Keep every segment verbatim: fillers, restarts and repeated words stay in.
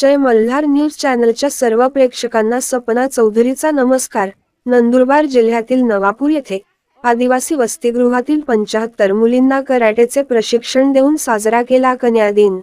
जय Malhar news चॅनलच्या सर्व प्रेक्षकांना सपना चौधरीचा नमस्कार। नंदुरबार जिल्ह्यातील नवापूर येथे आदिवासी वसतिगृहातील पंच्याहत्तर मुलींना कराटेचे प्रशिक्षण देऊन साजरा केला कन्या दिन।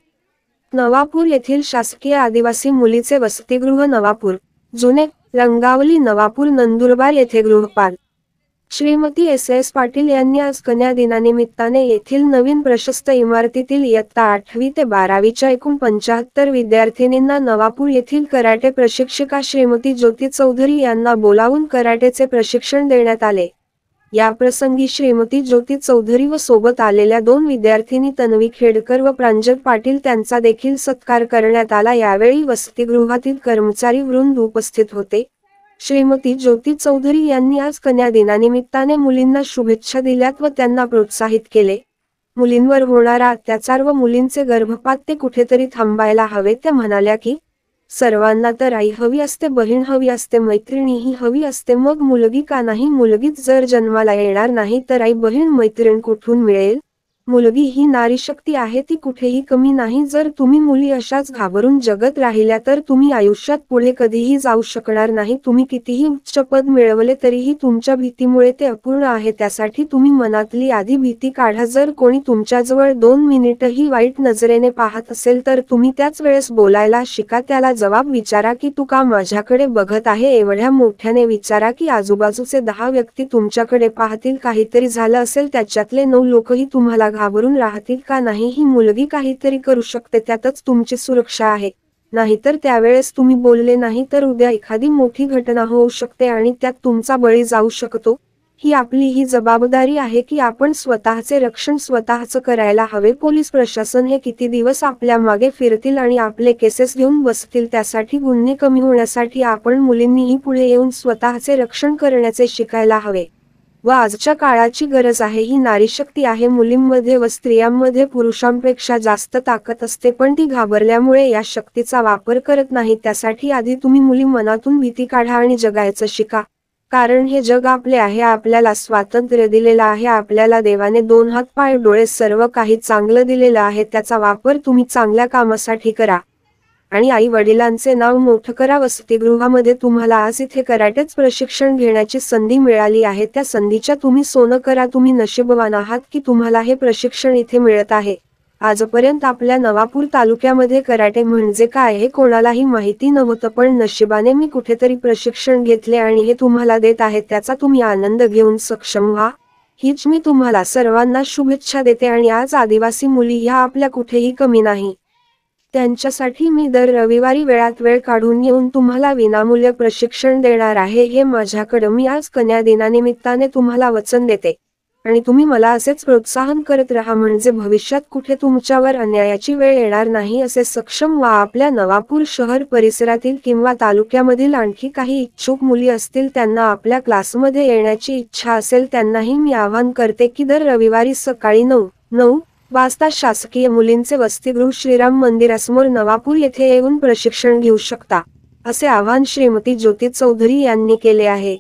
नवापूर येथील शासकीय आदिवासी मुलीचे वसतिगृह नवापूर जुने रंगावली नवापूर नंदुरबार येथे गृहपाल श्रीमती एस एस पाटील यांनी आज कन्या दिनानिमित्ताने येथील नवीन प्रशस्त इमारतीतील इयत्ता आठवी ते बारावीच्या एकूण पंच्याहत्तर विद्यार्थिनींना नवापूर येथील कराटे प्रशिक्षिका श्रीमती ज्योती चौधरी यांना बोलावून कराटेचे प्रशिक्षण देण्यात आले। या प्रसंगी श्रीमती ज्योती चौधरी व सोबत आलेल्या दोन विद्यार्थिनी तन्वी खेडकर व प्रांजल पाटील त्यांचा देखील सत्कार करण्यात आला। यावेळी वसतिगृहातील कर्मचारी वृंद उपस्थित होते। श्रीमती ज्योती चौधरी यांनी आज कन्या दिनानिमित्ताने मुलींना शुभेच्छा दिल्यात व त्यांना प्रोत्साहित केले। मुलींवर होणारा अत्याचार व मुलींचे गर्भपात ते कुठेतरी थांबायला हवे। त्या म्हणाल्या की सर्वांना तर आई हवी असते, बहीण हवी असते, मैत्रिणीही हवी असते, मग मुलगी का नाही? मुलगीच जर जन्माला येणार नाही तर आई बहीण मैत्रीण कुठून मिळेल? मुलगी ही नारी शक्ती आहे, ती कुठेही कमी नाही। जर तुम्ही मुली अशाच घाबरून जगत राहिल्या तर तुम्ही आयुष्यात पुढे कधीही जाऊ शकणार नाही। तुम्ही कितीही उच्च पद मिळवले तरीही तुमच्या भीतीमुळे ते अपूर्ण आहे। त्यासाठी तुम्ही मनातली आधी भीती काढा। जर कोणी तुमच्याजवळ दोन मिनिटही वाईट नजरेने पाहत असेल तर तुम्ही त्याच वेळेस बोलायला शिका। त्याला जबाब विचारा की तू का माझ्याकडे बघत आहे? एवढ्या मोठ्याने विचारा की आजूबाजूचे दहा व्यक्ती तुमच्याकडे पाहतील। काहीतरी झालं असेल त्याच्यातले नऊ लोकही तुम्हाला घाबरून राहतील का नाही? ही मुलगी काहीतरी करू शकते, त्यातच तुमची सुरक्षा आहे। नाहीतर त्यावेळेस तुम्ही बोलले नाही तर उद्या एखादी मोठी घटना होऊ शकते आणि त्यात तुमचा बळी जाऊ शकतो। ही आपली ही जबाबदारी आहे की आपण स्वतःचे रक्षण स्वतःच करायला हवे। पोलीस प्रशासन हे किती दिवस आपल्या मागे फिरतील आणि आपले केसेस घेऊन बसतील? त्यासाठी गुन्हे कमी होण्यासाठी आपण मुलींनीही पुढे येऊन स्वतःचे रक्षण करण्याचे शिकायला हवे व आजच्या काळाची गरज आहे। ही नारीशक्ती आहे। मुलींमध्ये व स्त्रियांमध्ये पुरुषांपेक्षा जास्त ताकद असते, पण ती घाबरल्यामुळे या शक्तीचा वापर करत नाही। त्यासाठी आधी तुम्ही मुली मनातून भीती काढा आणि जगायचं शिका, कारण हे जग आपले आहे। आपल्याला स्वातंत्र्य दिलेलं आहे, आपल्याला देवाने दोन हात पाय डोळे सर्व काही चांगलं दिलेलं आहे। त्याचा वापर तुम्ही चांगल्या कामासाठी करा आणि आई वडिलांचे नाव मोठं करा। वसतिगृहामध्ये तुम्हाला आज इथे कराटेच प्रशिक्षण घेण्याची संधी मिळाली आहे, त्या संधीच्या तुम्ही सोनं करा। तुम्ही नशीबवान आहात की तुम्हाला हे प्रशिक्षण इथे मिळत आहे। आजपर्यंत आपल्या नवापूर तालुक्यामध्ये कराटे म्हणजे काय हे कोणालाही माहिती नव्हतं, पण नशिबाने मी कुठेतरी प्रशिक्षण घेतले आणि हे तुम्हाला देत आहे, त्याचा तुम्ही आनंद घेऊन सक्षम व्हा। हीच मी तुम्हाला सर्वांना शुभेच्छा देते। आणि आज आदिवासी मुली ह्या आपल्या कुठेही कमी नाही, त्यांच्यासाठी मी दर रविवारी वेळात वेळ काढून येऊन तुम्हाला विनामूल्य प्रशिक्षण देणार आहे। हे माझ्याकडे मी आज कन्या दिनानिमित्ताने तुम्हाला वचन देते आणि तुम्ही मला असेच प्रोत्साहन करत राहा, म्हणजे भविष्यात कुठे तुमच्यावर अन्यायाची वेळ येणार नाही। असे सक्षम व्हा। आपल्या नवापूर शहर परिसरातील किंवा तालुक्यामधील आणखी काही इच्छुक मुली असतील, त्यांना आपल्या क्लासमध्ये येण्याची इच्छा असेल, त्यांनाही मी आवाहन करते की दर रविवारी सकाळी नऊ नऊ वाजता शासकीय मुलींचे वसतिगृह श्रीराम मंदिरासमोर नवापूर येथे येऊन प्रशिक्षण घेऊ शकता, असे आवाहन श्रीमती ज्योती चौधरी यांनी केले आहे।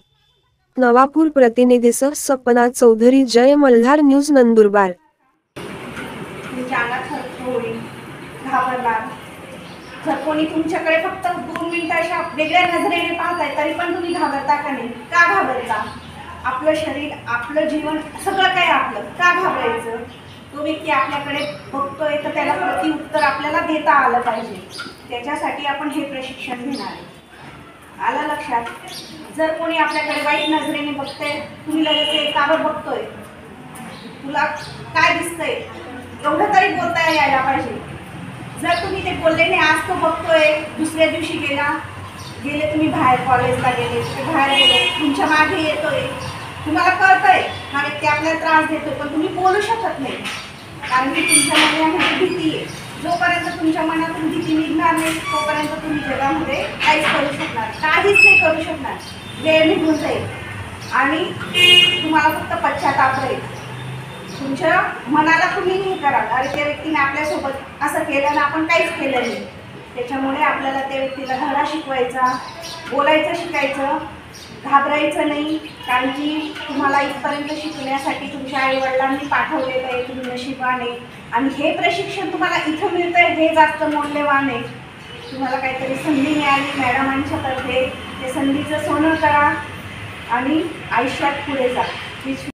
नवापूर प्रतिनिधीसह सपना चौधरी, जय मल्हार न्यूज नंदुरबार। जर कोणी तुमच्याकडे फक्त दोन मिनिटं अशा वेगळ्या नजरेने पाहताय तरी पण तुम्ही घाबरता का नाही? का घाबरता? आपलं शरीर, आपलं जीवन, सगळं काय आपलं, का घाबरायचं? तो व्यक्ती आपल्याकडे बघतोय तर त्याला प्रत्युत्तर आपल्याला देता आलं पाहिजे। त्याच्यासाठी आपण हे प्रशिक्षण घेणार आहे। आलं लक्षात? जर कोणी आपल्याकडे वाईट नजरेने बघतोय, तुम्ही लगेच का बरं बघतोय, तुला काय दिसतंय, एवढं तरी बोलता यायला पाहिजे। जर तुम्ही ते बोलले नाही, आज तो बघतोय, दुसऱ्या दिवशी गेला गेले तुम्ही बाहेर कॉलेजला गेले, ते बाहेर गेले, तुमच्या मागे येतोय, तुम्हाला कळतंय हा व्यक्ती आपल्याला त्रास देतोय, पण तुम्ही बोलू शकत नाही, कारण की तुमच्या मनामध्ये भीती आहे। जोपर्यंत तुमच्या मनातून भीती निघणार नाही तोपर्यंत तुम्ही जगामध्ये काहीच करू शकणार, काहीच नाही करू शकणार। वेळ निघून जाईल आणि तुम्हाला फक्त पश्चाताप राहील। तुमच्या मनाला तुम्ही हे करा, अरे त्या व्यक्तीने आपल्यासोबत असं केलं ना, आपण काहीच केलं नाही। त्याच्यामुळे आपल्याला त्या व्यक्तीला धडा शिकवायचा, बोलायचं शिकायचं, घाबरायचं नाही, कारण की तुम्हाला इथपर्यंत शिकण्यासाठी तुमच्या आईवडिलांनी पाठवलेलं आहे, तुम्ही नशिबाने। आणि हे प्रशिक्षण तुम्हाला इथं मिळतंय हे जास्त मौल्यवान आहे। तुम्हाला काहीतरी संधी मिळाली मॅडमांच्या तर्फे, ते संधीचं सोनं करा आणि आयुष्यात पुढे जा हीच